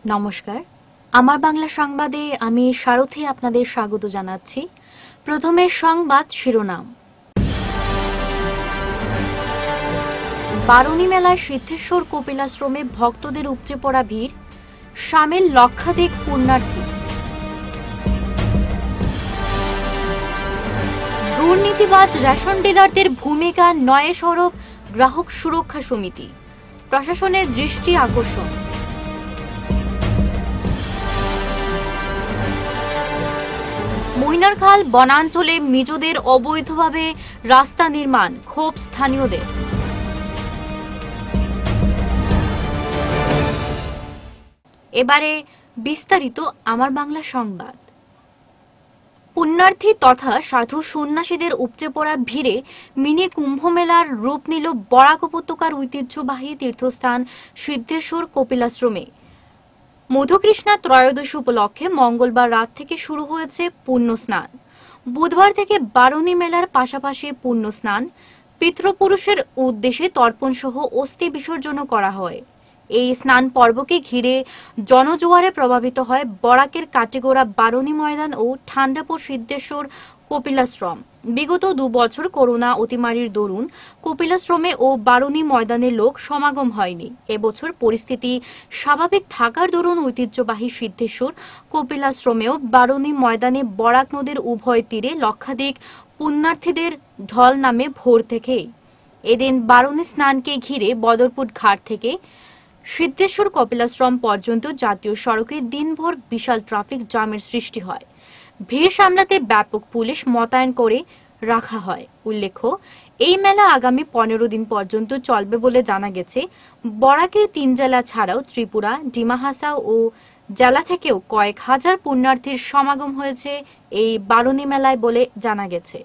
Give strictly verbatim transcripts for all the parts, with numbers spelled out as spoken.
নমস্কার, আমার বাংলা সংবাদে আমি সারথী আপনাদের স্বাগত জানাচ্ছি। প্রথমে সংবাদ শিরোনাম। বারুণী মেলায় সিদ্ধেশ্বর কপিলাশ্রমে ভক্তদের উপচে পড়া ভিড়, সামিল লক্ষাধিক পুণ্যার্থী। দুর্নীতিবাজ রেশন ডিলারদের ভূমিকা নয় সরব গ্রাহক সুরক্ষা সমিতি, প্রশাসনের দৃষ্টি আকর্ষণ। মৈনারখাল বনাঞ্চলে মিজোদের অবৈধভাবে রাস্তা নির্মাণ, ক্ষোভ স্থানীয়দের। এবারে বিস্তারিত আমার বাংলা সংবাদ। পুণ্যার্থী তথা সাধু সন্ন্যাসীদের উপচে পড়া ভিড়ে মিনি কুম্ভ মেলার রূপ নিল বরাক উপত্যকার ঐতিহ্যবাহী তীর্থস্থান সিদ্ধেশ্বর কপিলাশ্রমে। মধুকৃষ্ণা ত্রয়োদশী উপলক্ষে মঙ্গলবার রাত থেকে শুরু হয়েছে পুণ্য স্নান। বুধবার থেকে বারুণী মেলার পাশাপাশি পুণ্য স্নান, পিতৃপুরুষের উদ্দেশ্যে তর্পণ সহ অস্থি বিসর্জনও করা হয়। এই স্নান পর্বকে ঘিরে জনজোয়ারে প্রভাবিত হয় বরাকের কাটিগোড়া বারুণী ময়দান ও ঠান্ডাপুর সিদ্ধেশ্বর কপিলাশ্রম। বিগত দু বছর করোনা অতিমারির দরুন কপিলাশ্রমে ও বারুণী ময়দানে লোক সমাগম হয়নি। এবছর পরিস্থিতি স্বাভাবিক থাকার দরুন ঐতিহ্যবাহী সিদ্ধেশ্বর কপিলাশ্রমেও বারুণী ময়দানে বরাক নদীর উভয় তীরে লক্ষাধিক পুণ্যার্থীদের ঢল নামে ভোর থেকেই। এদিন বারুণী স্নানকে ঘিরে বদরপুর ঘাট থেকে সিদ্ধেশ্বর কপিলাশ্রম পর্যন্ত জাতীয় সড়কে দিনভর বিশাল ট্রাফিক জ্যামের সৃষ্টি হয়। ভিড় সামলাতে ব্যাপক পুলিশ মোতায়েন করে রাখা হয়। উল্লেখ্য, এই মেলা আগামী পনেরো দিন পর্যন্ত চলবে বলে জানা গেছে। বরাকের তিন জেলা ছাড়াও ত্রিপুরা, ডিমা হাসাও ও জেলা থেকেও কয়েক হাজার পুণ্যার্থীর সমাগম হয়েছে এই বারুণী মেলায় বলে জানা গেছে।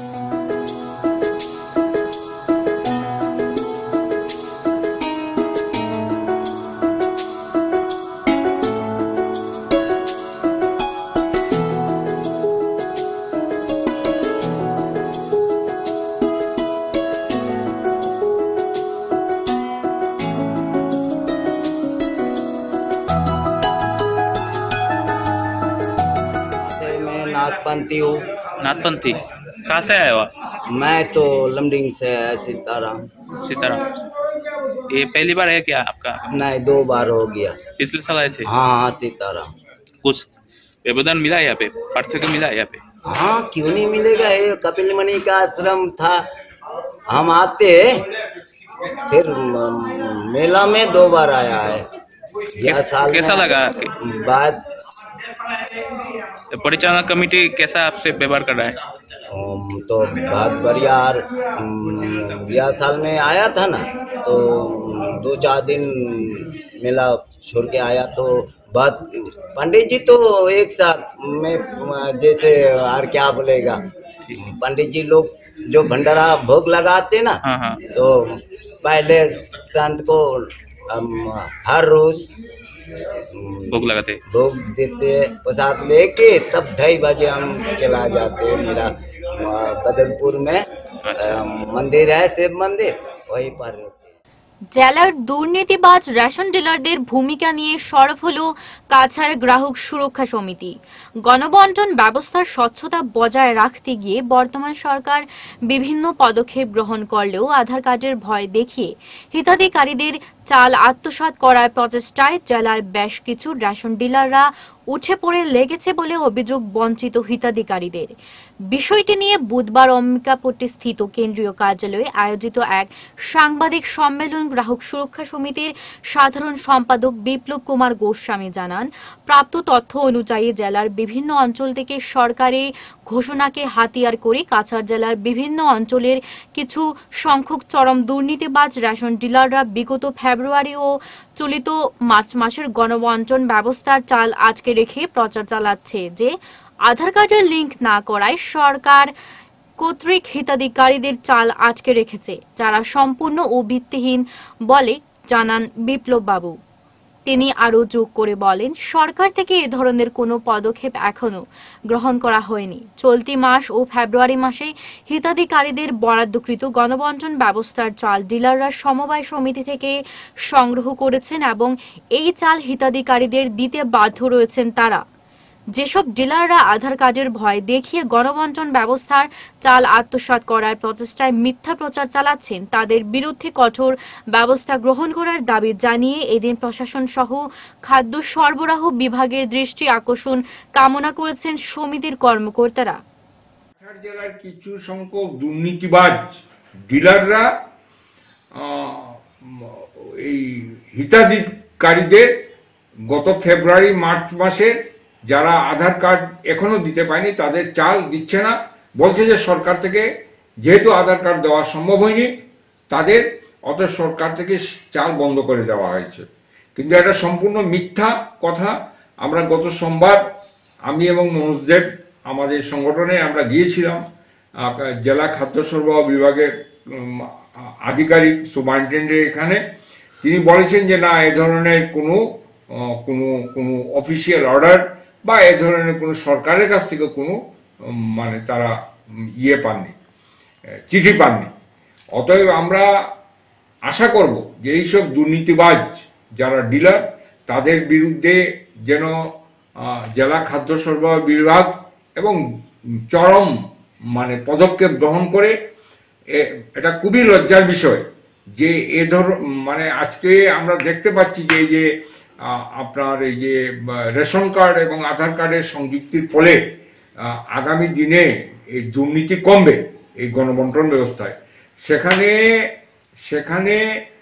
नाथपंथी हूँ। नाथपंथी कहाँ से आए हो आप? मैं तो लमडिंग से है, सीताराम। सीताराम। ये पहली बार है क्या आपका? नहीं, दो बार हो गया। पिछले साल आए थे? हाँ हाँ, सीताराम। कुछ व्यवधान मिला यहाँ पे, पार्थक्य मिला यहाँ पे? हाँ, क्यों नहीं मिलेगा। ये कपिल मुनि का आश्रम था, हम आते फिर मेला में दो बार आया है। कैस, साल कैसा लगा आपके बाद? परिचालना कमेटी कैसा आपसे व्यवहार कर रहा है? तो बहुत बढ़िया। यह साल में आया था ना, तो दो चार दिन मेला छोड़ के आया तो बहुत। पंडित जी तो एक साथ में जैसे और क्या बोलेगा, पंडित जी लोग जो भंडारा भोग लगाते ना, हाँ हाँ। तो पहले संत को हर रोज भोग लगाते भोग देते, प्रसाद लेके तब ढाई बजे हम चला जाते। मेरा बदरपुर में अच्छा। मंदिर है, शिव मंदिर, वहीं पर रहते। জেলার দুর্নীতিবাজ রেশন ডিলারদের ভূমিকা নিয়ে সরব হল কাছাড় গ্রাহক সুরক্ষা সমিতি। গণবন্টন ব্যবস্থার স্বচ্ছতা বজায় রাখতে গিয়ে বর্তমান সরকার বিভিন্ন পদক্ষেপ গ্রহণ করলেও আধার কার্ডের ভয় দেখিয়ে হিতাধিকারীদের চাল আত্মসাৎ করার প্রচেষ্টায় জেলার বেশ কিছু রেশন ডিলাররা উঠে পড়ে লেগেছে বলে অভিযোগ বঞ্চিত হিতাধিকারীদের। বিষয়টি নিয়ে বুধবার অম্বিকাপট্টি স্থিত কেন্দ্রীয় কার্যালয়ে আয়োজিত এক সাংবাদিক সম্মেলন গ্রাহক সুরক্ষা সমিতির সাধারণ সম্পাদক বিপ্লব কুমার গোস্বামী জানান, প্রাপ্ত তথ্য অনুযায়ী জেলার বিভিন্ন অঞ্চল থেকে সরকারি ঘোষণাকে হাতিয়ার করে কাছাড় জেলার বিভিন্ন অঞ্চলের কিছু সংখ্যক চরম দুর্নীতিবাজ রেশন ডিলাররা বিগত ফেব্রুয়ারি ও চলিত মার্চ মাসের গণবন্টন ব্যবস্থার চাল আজকে রেখে প্রচার চালাচ্ছে যে আধার কার্ডের লিঙ্ক না করায় সরকার কর্তৃক হিতাধিকারীদের চাল আটকে রেখেছে, যারা সম্পূর্ণ ও ভিত্তিহীন বলে জানান বিপ্লব বাবু। তিনি আরও যোগ করে বলেন, সরকার থেকে এ ধরনের কোনো পদক্ষেপ এখনো গ্রহণ করা হয়নি। চলতি মাস ও ফেব্রুয়ারি মাসে হিতাধিকারীদের বরাদ্দকৃত গণবণ্টন ব্যবস্থার চাল ডিলাররা সমবায় সমিতি থেকে সংগ্রহ করেছেন এবং এই চাল হিতাধিকারীদের দিতে বাধ্য রয়েছেন তারা। যেসব ডিলাররা আধার কার্ডের ভয় দেখিয়ে গণবণ্টন ব্যবস্থার চাল আত্মসাৎ করার প্রচেষ্টায় মিথ্যা প্রচার চালাচ্ছেন, তাদের বিরুদ্ধে কঠোর ব্যবস্থা গ্রহণ করার দাবি জানিয়ে এদিন প্রশাসন সহ খাদ্য সরবরাহ বিভাগের দৃষ্টি আকর্ষণ কামনা করেছেন সমিতির কর্মকর্তারা। কাছাড় জেলার কিছু সংখ্যক দুর্নীতিবাজ ডিলাররা এই হিতাধিকারীদের গত ফেব্রুয়ারি মার্চ মাসে যারা আধার কার্ড এখনো দিতে পায়নি তাদের চাল দিচ্ছে না, বলছে যে সরকার থেকে যেহেতু আধার কার্ড দেওয়া সম্ভব হয়নি তাদের অত সরকার থেকে চাল বন্ধ করে দেওয়া হয়েছে। কিন্তু এটা সম্পূর্ণ মিথ্যা কথা। আমরা গত সোমবার আমি এবং মনোজদেব আমাদের সংগঠনে আমরা গিয়েছিলাম জেলা খাদ্য সরবরাহ বিভাগের আধিকারিক সুপারিনটেন্ডেন্ট এখানে। তিনি বলেছেন যে না, এ ধরনের কোনো কোনো কোনো অফিসিয়াল অর্ডার বা এ ধরনের কোনো সরকারের কাছ থেকে কোনো মানে তারা ইয়ে পাননি, চিঠি পাননি। অতএব আমরা আশা করব যে এইসব দুর্নীতিবাজ যারা ডিলার তাদের বিরুদ্ধে যেন জেলা খাদ্য সরবরাহ বিভাগ এবং চরম মানে পদক্ষেপ গ্রহণ করে। এটা খুবই লজ্জার বিষয় যে এ ধর মানে আজকে আমরা দেখতে পাচ্ছি যে এই যে আপনার এই যে রেশন কার্ড এবং আধার কার্ডের সংযুক্তির ফলে আগামী দিনে এই দুর্নীতি কমবে এই গণবণ্টন ব্যবস্থায়। সেখানে সেখানে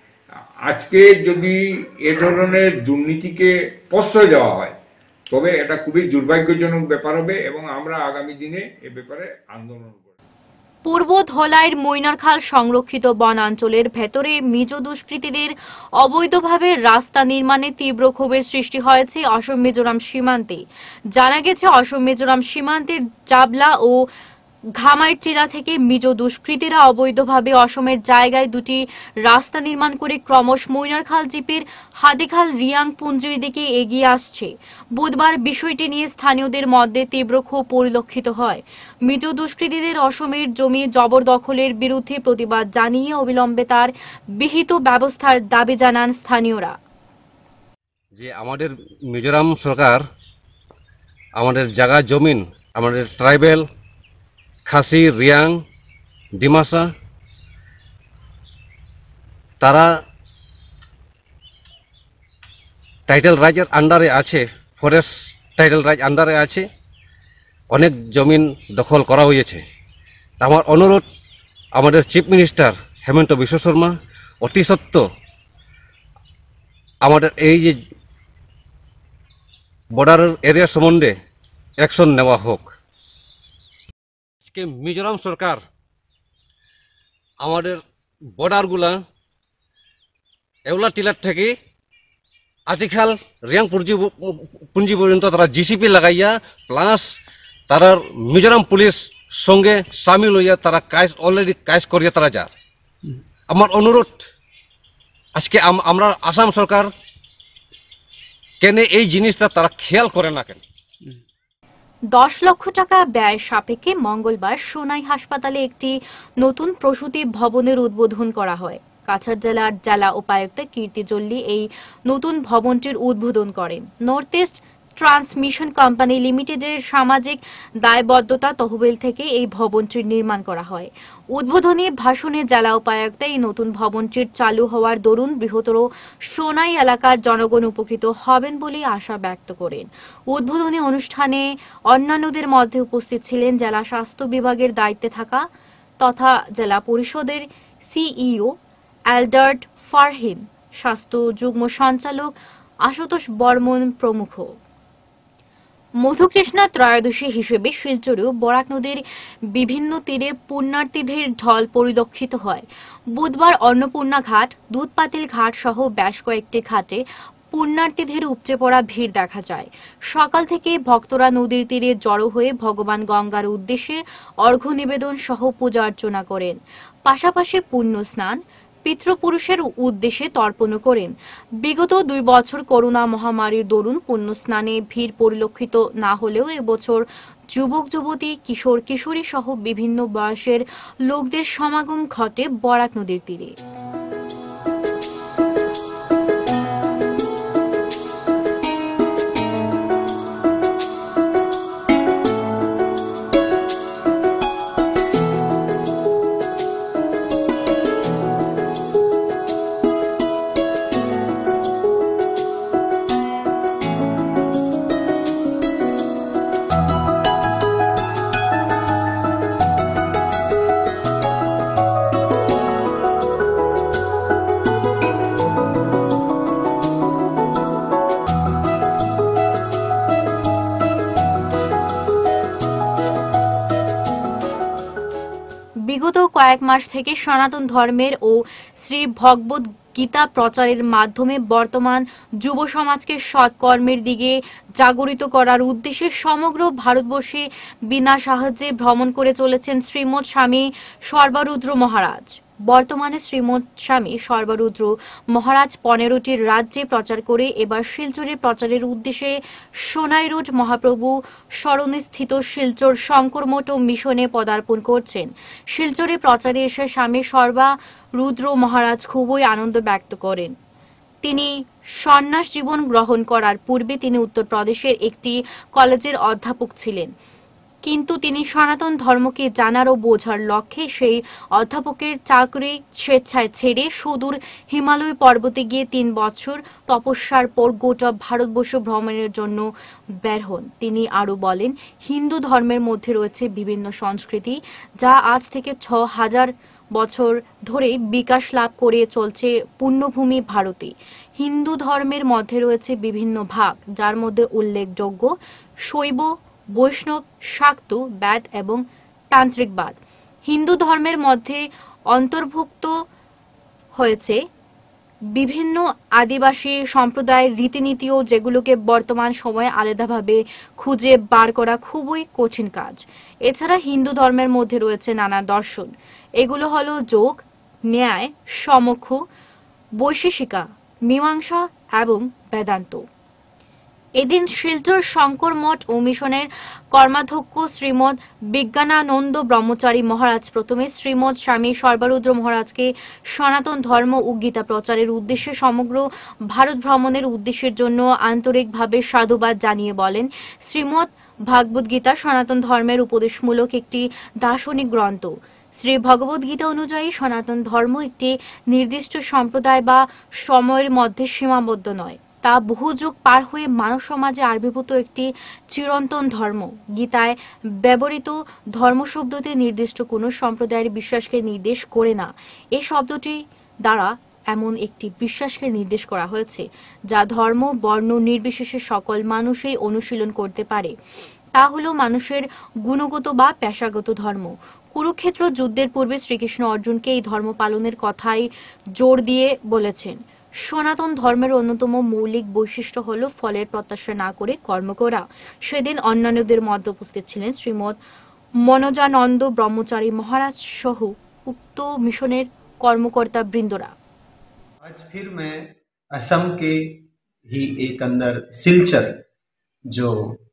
আজকে যদি এ ধরনের দুর্নীতিকে প্রশ্রয় দেওয়া হয় তবে এটা খুবই দুর্ভাগ্যজনক ব্যাপার হবে এবং আমরা আগামী দিনে এ ব্যাপারে আন্দোলন করব। পূর্ব ধলাইয়ের মৈনারখাল সংরক্ষিত বনাঞ্চলের ভেতরে মিজো দুষ্কৃতীদের অবৈধভাবে রাস্তা নির্মাণে তীব্র ক্ষোভের সৃষ্টি হয়েছে অসম মিজোরাম সীমান্তে। জানা গেছে, অসম মিজোরাম সীমান্তের জাবলা ও ঘামাইটিলা থেকে মিজো দুষ্কৃতীরা অবৈধভাবে অসমের জায়গায় দুটি রাস্তা নির্মাণ করে ক্রমশ মৈনারখাল জিপির হাদিখাল রিয়াং পুঞ্জির দিকে এগিয়ে আসছে। বুধবার বিষয়টি নিয়ে স্থানীয়দের মধ্যে তীব্র ক্ষোভ পরিলক্ষিত হয়। মিজো দুষ্কৃতীদের অসমের জমি জবরদখলের বিরুদ্ধে প্রতিবাদ জানিয়ে অবিলম্বে তার বিহিত ব্যবস্থার দাবি জানান স্থানীয়রা। যে আমাদের মিজোরাম সরকার আমাদের জায়গা জমিন আমাদের ট্রাইবেল খাসি রিয়াং ডিমাসা তারা টাইটেল রাইজের আন্ডারে আছে, ফরেস্ট টাইটেল রাইজ আন্ডারে আছে, অনেক জমিন দখল করা হয়েছে। আমার অনুরোধ আমাদের চিফ মিনিস্টার হেমন্ত বিশ্ব শর্মা অতি সত্ত্ব আমাদের এই যে বর্ডার এরিয়া সম্বন্ধে অ্যাকশন নেওয়া হোক। আজকে মিজোরাম সরকার আমাদের বর্ডারগুলা এওলা টিলার থেকে আতিখাল রিয়াং পুঞ্জি পুঞ্জি পর্যন্ত তারা জিসিপি লাগাইয়া প্লাস তারা মিজোরাম পুলিশ সঙ্গে সামিল হইয়া তারা কাজ অলরেডি কাজ করিয়া তারা যার। আমার অনুরোধ আজকে আমরা আসাম সরকার কেন এই জিনিসটা তারা খেয়াল করে না কেন? দশ লক্ষ টাকা ব্যয় সাপেক্ষে মঙ্গলবার সোনাই হাসপাতালে একটি নতুন প্রসূতি ভবনের উদ্বোধন করা হয়। কাছাড় জেলার জেলা উপায়ুক্ত কীর্তি জল্লি এই নতুন ভবনটির উদ্বোধন করেন। নর্থ ইস্ট ট্রান্সমিশন কোম্পানি লিমিটেডের সামাজিক দায়বদ্ধতা তহবিল থেকে এই ভবনটির নির্মাণ করা হয়। উদ্বোধনী ভাষণে জেলা উপায়ুক্ত এই নতুন ভবনটির চালু হওয়ার দরুন বৃহত্তর সোনাই এলাকার জনগণ উপকৃত হবেন বলে আশা ব্যক্ত করেন। উদ্বোধনী অনুষ্ঠানে অন্যান্যদের মধ্যে উপস্থিত ছিলেন জেলা স্বাস্থ্য বিভাগের দায়িত্বে থাকা তথা জেলা পরিষদের সিইও অ্যালডার্ট ফারহিন, স্বাস্থ্য যুগ্ম সঞ্চালক আশুতোষ বর্মন প্রমুখ। মধুকৃষ্ণা ত্রয়োদশী হিসেবে শিলচরেও বরাক নদীর বিভিন্ন তীরে পুণ্যার্থীদের ঢল পরিলক্ষিত হয়। বুধবার অন্নপূর্ণা ঘাট, দুধপাতিল ঘাট সহ বেশ কয়েকটি ঘাটে পুণ্যার্থীদের উপচে পড়া ভিড় দেখা যায়। সকাল থেকে ভক্তরা নদীর তীরে জড়ো হয়ে ভগবান গঙ্গার উদ্দেশ্যে অর্ঘ্য নিবেদন সহ পূজা অর্চনা করেন। পাশাপাশি পুণ্য স্নান, পিতৃপুরুষের উদ্দেশ্যে তর্পণ করেন। বিগত দুই বছর করোনা মহামারীর দরুন পুণ্যস্নানে ভিড় পরিলক্ষিত না হলেও এবছর যুবক যুবতী, কিশোর কিশোরী সহ বিভিন্ন বয়সের লোকদের সমাগম ঘটে বরাক নদীর তীরে। বিগত কয়েক মাস থেকে সনাতন ধর্মের ও শ্রী ভগবদ গীতা প্রচারের মাধ্যমে বর্তমান যুব সমাজকে সৎকর্মের দিকে জাগরিত করার উদ্দেশ্যে সমগ্র ভারতবর্ষে বিনা সাহায্যে ভ্রমণ করে চলেছেন শ্রীমৎ স্বামী সর্বারুদ্র মহারাজ। বর্তমানে শ্রীমৎ স্বামী সর্বারুদ্র মহারাজ পনেরোটি রাজ্যে প্রচার করে এবার শিলচরের প্রচারের উদ্দেশ্যে সোনাই রোড মহাপ্রভু স্মরণে স্থিত শিলচর শঙ্কর মঠ মিশনে পদার্পণ করছেন। শিলচরে প্রচারে এসে স্বামী সর্বারুদ্র মহারাজ খুবই আনন্দ ব্যক্ত করেন। তিনি সন্ন্যাস জীবন গ্রহণ করার পূর্বে তিনি উত্তরপ্রদেশের একটি কলেজের অধ্যাপক ছিলেন, কিন্তু তিনি সনাতন ধর্মকে জানার ও বোঝার লক্ষ্যে সেই অধ্যাপকের চাকরি স্বেচ্ছায় ছেড়ে সুদূর হিমালয় পর্বতে গিয়ে তিন বছর তপস্যার পর গোটা ভারতবর্ষ ভ্রমণের জন্য বের হন। তিনি আরো বলেন, হিন্দু ধর্মের মধ্যে রয়েছে বিভিন্ন সংস্কৃতি যা আজ থেকে ছ হাজার বছর ধরে বিকাশ লাভ করে চলছে পুণ্যভূমি ভারতে। হিন্দু ধর্মের মধ্যে রয়েছে বিভিন্ন ভাগ, যার মধ্যে উল্লেখযোগ্য শৈব, বৈষ্ণব, শাক্ত, বেদ এবং তান্ত্রিকবাদ। হিন্দু ধর্মের মধ্যে অন্তর্ভুক্ত হয়েছে বিভিন্ন আদিবাসী সম্প্রদায়ের রীতিনীতিও, যেগুলোকে বর্তমান সময়ে আলাদাভাবে খুঁজে বার করা খুবই কঠিন কাজ। এছাড়া হিন্দু ধর্মের মধ্যে রয়েছে নানা দর্শন, এগুলো হলো যোগ, ন্যায়, সমক্ষ, বৈশেষিকা, মীমাংসা এবং বেদান্ত। এদিন শিলচর শঙ্কর মঠ ও মিশনের কর্মাধ্যক্ষ শ্রীমৎ বিজ্ঞানানন্দ ব্রহ্মচারী মহারাজ প্রথমে শ্রীমৎ স্বামী সর্বারুদ্র মহারাজকে সনাতন ধর্ম ও গীতা প্রচারের উদ্দেশ্যে সমগ্র ভারত ভ্রমণের উদ্দেশ্যের জন্য আন্তরিকভাবে সাধুবাদ জানিয়ে বলেন, শ্রীমৎ ভাগবত গীতা সনাতন ধর্মের উপদেশমূলক একটি দার্শনিক গ্রন্থ। শ্রী ভগবদ গীতা অনুযায়ী সনাতন ধর্ম একটি নির্দিষ্ট সম্প্রদায় বা সময়ের মধ্যে সীমাবদ্ধ নয়, তা বহু যুগ পার হয়ে মানব সমাজে আবির্ভূত একটি চিরন্তন ধর্ম। গীতায় ব্যবহৃত ধর্ম শব্দটি নির্দিষ্ট কোনো সম্প্রদায়ের বিশ্বাসকে নির্দেশ করে না। এই শব্দটি দ্বারা এমন একটি বিশ্বাসকে নির্দেশ করা হয়েছে যা ধর্ম বর্ণ নির্বিশেষে সকল মানুষই অনুশীলন করতে পারে। তা হলো মানুষের গুণগত বা পেশাগত ধর্ম। কুরুক্ষেত্র যুদ্ধের পূর্বে শ্রীকৃষ্ণ অর্জুনকে এই ধর্ম পালনের কথাই জোর দিয়ে বলেছেন। সনাতন ধর্মের অন্যতম মৌলিক বৈশিষ্ট্য হল ফলের প্রত্যাশা না করে কর্ম করা। সেদিন অন্যান্যদের মধ্যে উপস্থিত ছিলেন শ্রীমৎ মনোজানন্দ ব্রহ্মচারী মহারাজ সহ উক্ত মিশনের কর্মকর্তা বৃন্দরা। आज फिर मैं असम के ही एक अंदर सिलचर जो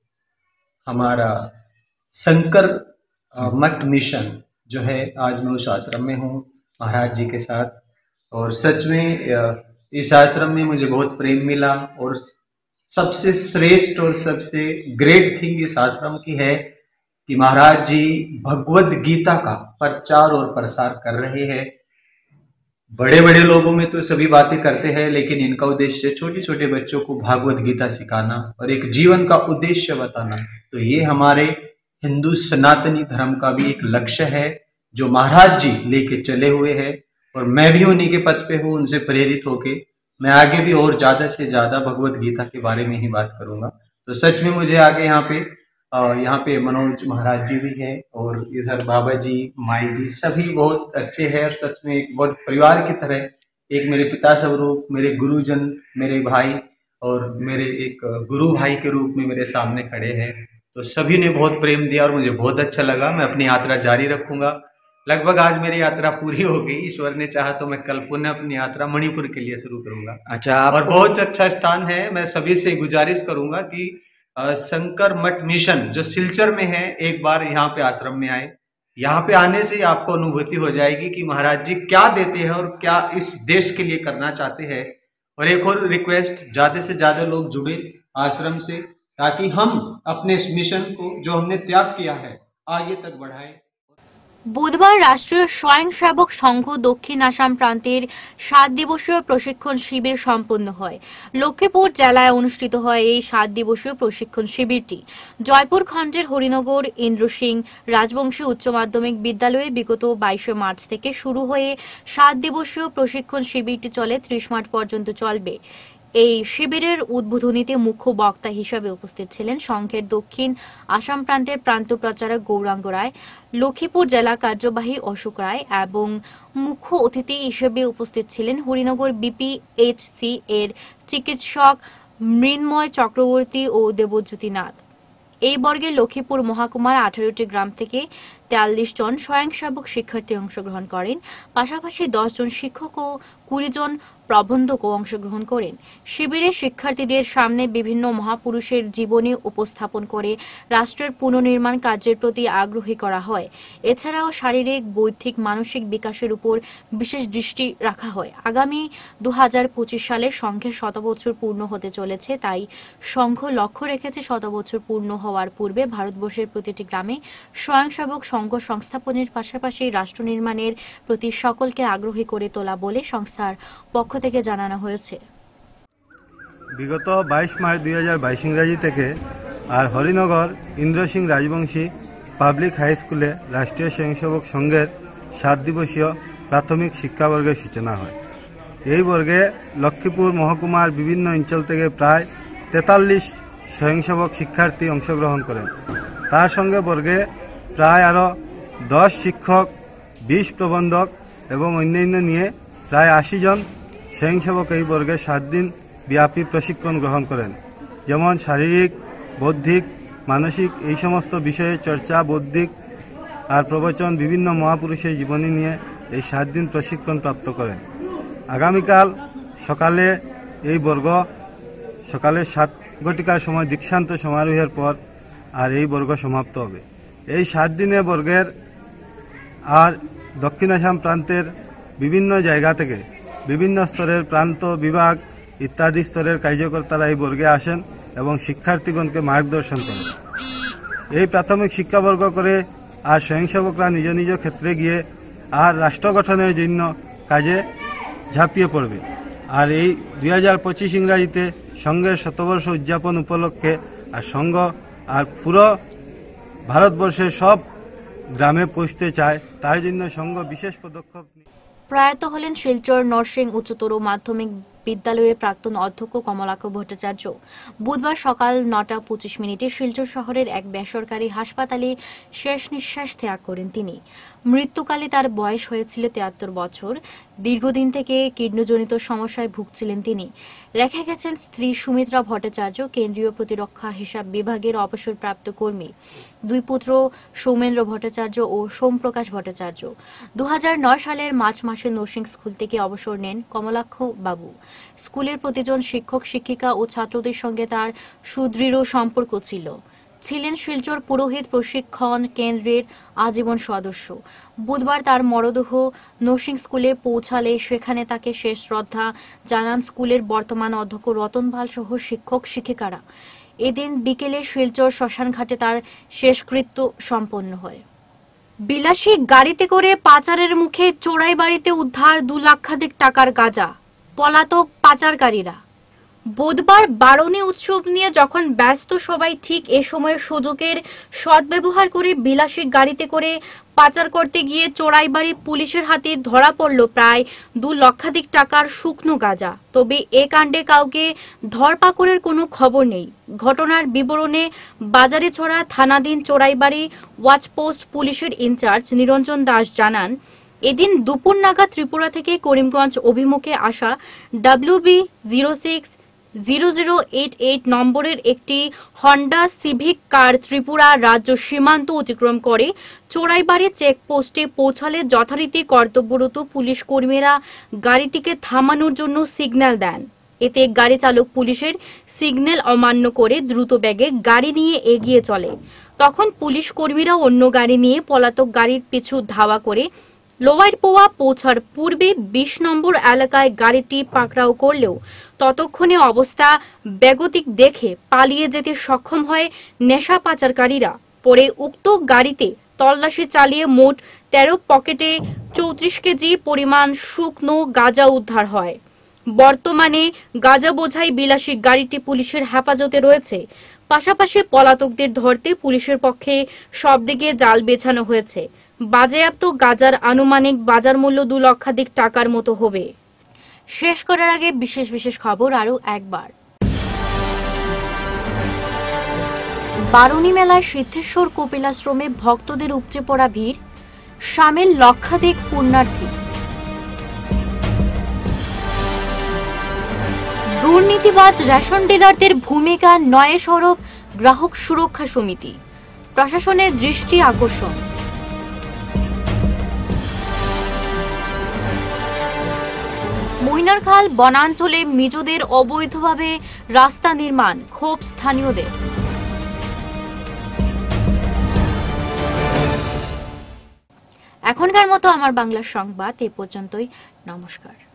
हमारा शंकर मठ मिशन जो है, आज मैं उस आश्रम में हूँ महाराज जी के साथ। और सच में इस आश्रम में मुझे बहुत प्रेम मिला और सबसे श्रेष्ठ और सबसे ग्रेट थिंग इस आश्रम की है कि महाराज जी भगवद गीता का प्रचार और प्रसार कर रहे हैं। बड़े बड़े लोगों में तो सभी बातें करते हैं, लेकिन इनका उद्देश्य छोटे छोटे बच्चों को भागवत गीता सिखाना और एक जीवन का उद्देश्य बताना। तो ये हमारे हिंदू सनातनी धर्म का भी एक लक्ष्य है जो महाराज जी लेके चले हुए हैं, और मैं भी उन्हीं के पथ पे हूँ। उनसे प्रेरित होके मैं आगे भी और ज़्यादा से ज़्यादा भगवत गीता के बारे में ही बात करूँगा। तो सच में मुझे आगे यहाँ पे यहाँ पे मनोज महाराज जी भी हैं, और इधर बाबा जी, माई जी सभी बहुत अच्छे हैं, और सच में एक बहुत परिवार की तरह एक मेरे पिता स्वरूप, मेरे गुरुजन, मेरे भाई और मेरे एक गुरु भाई के रूप में मेरे सामने खड़े हैं। तो सभी ने बहुत प्रेम दिया और मुझे बहुत अच्छा लगा। मैं अपनी यात्रा जारी रखूँगा। लगभग आज मेरी यात्रा पूरी हो गई। ईश्वर ने चाहा तो मैं कल पुनः अपनी यात्रा मणिपुर के लिए शुरू करूंगा। अच्छा, आप और बहुत अच्छा स्थान है। मैं सभी से गुजारिश करूंगा कि अ, शंकर मठ मिशन जो सिलचर में है, एक बार यहाँ पे आश्रम में आए। यहाँ पे आने से आपको अनुभूति हो जाएगी कि महाराज जी क्या देते हैं और क्या इस देश के लिए करना चाहते हैं। और एक और रिक्वेस्ट, ज्यादा से ज्यादा लोग जुड़े आश्रम से, ताकि हम अपने इस मिशन को जो हमने त्याग किया है आगे तक बढ़ाएं। বুধবার রাষ্ট্রীয় স্বয়ংসেবক সংঘ দক্ষিণ আসাম প্রান্তের সাত দিবসীয় প্রশিক্ষণ শিবির সম্পন্ন হয়। লক্ষ্মীপুর জেলায় অনুষ্ঠিত হয় এই সাত দিবসীয় প্রশিক্ষণ শিবিরটি জয়পুর খণ্ডের হরিনগর ইন্দ্র সিং রাজবংশী উচ্চ মাধ্যমিক বিদ্যালয়ে বিগত বাইশে মার্চ থেকে শুরু হয়ে সাত দিবসীয় প্রশিক্ষণ শিবিরটি চলে ত্রিশ মার্চ পর্যন্ত চলবে। এই শিবিরের উদ্বোধনীতে মুখ্য বক্তা হিসেবে উপস্থিত ছিলেন সংঘের দক্ষিণ আসাম প্রান্তের প্রান্ত প্রচারক গৌরাঙ্গ রায়, লক্ষ্মীপুর জেলা কার্যবাহী অশোক রায় এবং মুখ্য অতিথি হিসেবে উপস্থিত ছিলেন হরিনগর বিপিএইচসি এর চিকিৎসক মৃন্ময় চক্রবর্তী ও দেবজ্যোতি নাথ। এই বর্গে লক্ষ্মীপুর মহকুমার আঠারোটি গ্রাম থেকে তেয়াল্লিশ জন স্বয়ংসেবক শিক্ষার্থী অংশগ্রহণ করেন। পাশাপাশি দশ জন শিক্ষক ও কুড়ি জন প্রবন্ধকও অংশগ্রহণ করেন। শিবিরে শিক্ষার্থীদের সামনে বিভিন্ন মহাপুরুষের জীবনী উপস্থাপন করে রাষ্ট্রের পুনর্নির্মাণ কার্যের প্রতি আগ্রহী করা হয়। এছাড়াও শারীরিক, বৌদ্ধিক, মানসিক বিকাশের উপর বিশেষ দৃষ্টি রাখা হয়। আগামী দু হাজার পঁচিশ সালে সংঘের শত বছর পূর্ণ হতে চলেছে, তাই সংঘ লক্ষ্য রেখেছে শত বছর পূর্ণ হওয়ার পূর্বে ভারতবর্ষের প্রতিটি গ্রামে স্বয়ংসেবক সংঘ সংস্থাপনের পাশাপাশি রাষ্ট্র নির্মাণের প্রতি সকলকে আগ্রহী করে তোলা বলে সংস্থার পক্ষ থেকে জানানো হয়েছে। বিগত বাইশ মার্চ দুই হাজার বাইশ ইংরাজি থেকে আর হরিনগর ইন্দ্র সিং রাজবংশী পাবলিক হাই স্কুলে রাষ্ট্রীয় স্বয়ংসেবক সংঘের সাত দিবসীয় প্রাথমিক শিক্ষাবর্গের সূচনা হয়। এই বর্গে লক্ষ্মীপুর মহকুমার বিভিন্ন অঞ্চল থেকে প্রায় তেতাল্লিশ স্বয়ংসেবক শিক্ষার্থী অংশগ্রহণ করেন। তার সঙ্গে বর্গে প্রায় আরও দশ শিক্ষক, বিশ প্রবন্ধক এবং অন্যান্য নিয়ে প্রায় আশি জন স্বয়ংসেবক এই বর্গে সাত দিন ব্যাপী প্রশিক্ষণ গ্রহণ করেন। যেমন শারীরিক, বৌদ্ধিক, মানসিক এই সমস্ত বিষয়ে চর্চা, বৌদ্ধিক আর প্রবচন, বিভিন্ন মহাপুরুষের জীবনী নিয়ে এই সাত দিন প্রশিক্ষণ প্রাপ্ত করেন। আগামীকাল সকালে এই বর্গ সকালে সাত ঘটিকার সময় দীক্ষান্ত সমারোহের পর আর এই বর্গ সমাপ্ত হবে। এই সাত দিনে বর্গের আর দক্ষিণ আসাম প্রান্তের বিভিন্ন জায়গা থেকে বিভিন্ন স্তরের প্রান্ত, বিভাগ ইত্যাদি স্তরের কার্যকর্তারা এই বর্গে আসেন এবং শিক্ষার্থীগণকে মার্গদর্শন করেন। এই প্রাথমিক শিক্ষাবর্গ করে আর স্বয়ংসেবকরা নিজ নিজ ক্ষেত্রে গিয়ে আর রাষ্ট্র গঠনের জন্য কাজে ঝাঁপিয়ে পড়বে। আর এই দুই হাজার পঁচিশ ইংরাজিতে সংঘের শতবর্ষ উদযাপন উপলক্ষে আর সংঘ আর পুরো ভারতবর্ষের সব গ্রামে পৌঁছতে চায়, তার জন্য সংঘ বিশেষ পদক্ষেপ। প্রয়াত হলেন শিলচর নরসিং উচ্চতর মাধ্যমিক বিদ্যালয়ের প্রাক্তন অধ্যক্ষ কমলাক্ষ ভট্টাচার্য। বুধবার সকাল নটা পঁচিশ মিনিটে শিলচর শহরের এক বেসরকারি হাসপাতালে শেষ নিঃশ্বাস ত্যাগ করেন তিনি। মৃত্যুকালে তার বয়স হয়েছিল তিয়াত্তর বছর। দীর্ঘদিন থেকে কিডনিজনিত সমস্যায় ভুগছিলেন তিনি। রেখে গেছেন স্ত্রী সুমিত্রা ভট্টাচার্য, কেন্দ্রীয় প্রতিরক্ষা হিসাব বিভাগের অবসরপ্রাপ্ত কর্মী, দুই পুত্র সৌমেন্দ্র ভট্টাচার্য ও সোমপ্রকাশ ভট্টাচার্য। দু হাজার নয় সালের মার্চ মাসে নরসিং স্কুল থেকে অবসর নেন কমলাক্ষ বাবু। স্কুলের প্রতিজন শিক্ষক, শিক্ষিকা ও ছাত্রদের সঙ্গে তার সুদৃঢ় সম্পর্ক ছিল। ছিলেন শিলচর পুরোহিত প্রশিক্ষণ কেন্দ্রের আজীবন সদস্য। বুধবার তার মরদেহ নরসিং স্কুলে পৌঁছালে সেখানে তাকে শেষ শ্রদ্ধা জানান স্কুলের বর্তমান অধ্যক্ষ রতন পাল সহ শিক্ষক শিক্ষিকারা। এদিন বিকেলে শিলচর শ্মশানঘাটে তার শেষকৃত্য সম্পন্ন হয়। বিলাসী গাড়িতে করে পাচারের মুখে চোরাই বাড়িতে উদ্ধার দু লাখাধিক টাকার গাঁজা, পলাতক পাচারকারীরা। বুধবার বারণী উৎসব নিয়ে যখন ব্যস্ত সবাই, ঠিক এ সময় সুযোগের সদ্ব্যবহার করে বিলাসী গাড়িতে করে পাচার করতে গিয়ে চোরাইবাড়ি পুলিশের হাতে ধরা পড়ল প্রায় দু লক্ষাধিক টাকার শুকনো গাঁজা। তবে এ কাণ্ডে কাউকে ধরপাকড়ের কোনো খবর নেই। ঘটনার বিবরণে বাজারে ছড়া থানাধীন চোরাইবাড়ি ওয়াচপোস্ট পুলিশের ইনচার্জ নিরঞ্জন দাস জানান, এদিন দুপুর নাগাদ ত্রিপুরা থেকে করিমগঞ্জ অভিমুখে আসা W B zero six zero zero eight eight নম্বরের একটি হন্ডা সিভিক কার ত্রিপুরা রাজ্য সীমান্ত অতিক্রম করে চোরাইবাড়ি চেকপোস্টে পৌঁছালে যথারীতি কর্তব্যরত পুলিশ কর্মীরা গাড়িটিকে থামানোর জন্য সিগন্যাল দেন। এতে গাড়ি চালক পুলিশের সিগন্যাল অমান্য করে দ্রুত বেগে গাড়ি নিয়ে এগিয়ে চলে। তখন পুলিশ কর্মীরা অন্য গাড়ি নিয়ে পলাতক গাড়ির পিছু ধাওয়া করে লোয়ারপোয়া পৌঁছার পূর্বে বিশ নম্বর এলাকায় গাড়িটি পাকড়াও করলেও ততক্ষণে অবস্থা বেগতিক দেখে পালিয়ে যেতে সক্ষম হয় নেশা পাচারকারীরা। পরে উক্ত গাড়িতে তল্লাশি চালিয়ে মোট তেরো পকেটে চৌত্রিশ কেজি পরিমাণ শুকনো গাঁজা উদ্ধার হয়। বর্তমানে গাঁজা বোঝাই বিলাসী গাড়িটি পুলিশের হেফাজতে রয়েছে। পাশাপাশি পলাতকদের ধরতে পুলিশের পক্ষে সব দিকে জাল বেছানো হয়েছে। বাজেয়াপ্ত গাঁজার আনুমানিক বাজার মূল্য দু লক্ষাধিক টাকার মতো হবে। শেষ করার আগে বিশেষ বিশেষ খবর আরো একবার। বারুণী মেলায় সিদ্ধেশ্বর কপিলাশ্রমে ভক্তদের উপচে পড়া ভিড়, সামিল লক্ষাধিক পুণ্যার্থী। দুর্নীতিবাজ রেশন ডিলারদের ভূমিকা নয় সরব গ্রাহক সুরক্ষা সমিতি, প্রশাসনের দৃষ্টি আকর্ষণ। মইনারখাল বনাঞ্চলে মিজোদের অবৈধভাবে রাস্তা নির্মাণ, ক্ষোভ স্থানীয়দের। এখনকার মতো আমার বাংলা সংবাদ এ পর্যন্তই। নমস্কার।